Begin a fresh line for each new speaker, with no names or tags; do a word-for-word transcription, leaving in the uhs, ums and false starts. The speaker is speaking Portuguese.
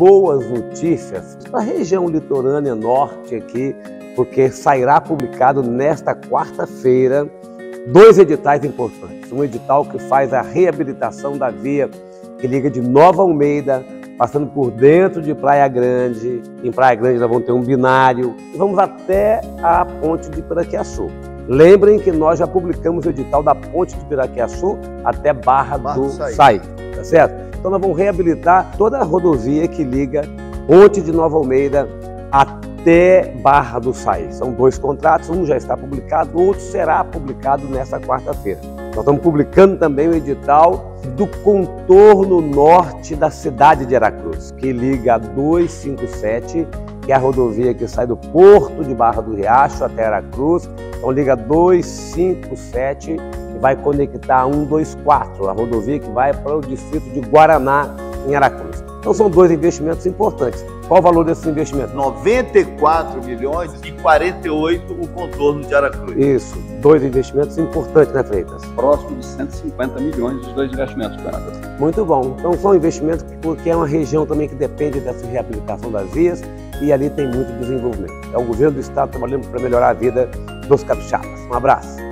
boas notícias para a região litorânea norte aqui, porque sairá publicado nesta quarta-feira dois editais importantes. Um edital que faz a reabilitação da via que liga de Nova Almeida, passando por dentro de Praia Grande. Em Praia Grande nós vamos ter um binário e vamos até a ponte de Piraquiaçu. Lembrem que nós já publicamos o edital da ponte de Piraquiaçu até Barra do Saí, tá certo? Então nós vamos reabilitar toda a rodovia que liga ponte de Nova Almeida até Barra do Saí. São dois contratos, um já está publicado, o outro será publicado nesta quarta-feira. Nós estamos publicando também o edital do contorno norte da cidade de Aracruz, que liga a duzentos e cinquenta e sete, que é a rodovia que sai do Porto de Barra do Riacho até Aracruz. Então liga duzentos e cinquenta e sete e vai conectar a cento e vinte e quatro, a rodovia que vai para o distrito de Guaraná, em Aracruz. Então são dois investimentos importantes. Qual o valor desses investimentos?
noventa e quatro milhões e quarenta e oito o contorno de Aracruz.
Isso, dois investimentos importantes, né, Freitas?
Próximo de cento e cinquenta milhões os dois investimentos, governador.
Muito bom. Então são investimentos porque é uma região também que depende dessa reabilitação das vias e ali tem muito desenvolvimento. É o governo do estado trabalhando para melhorar a vida dos capixabas. Um abraço.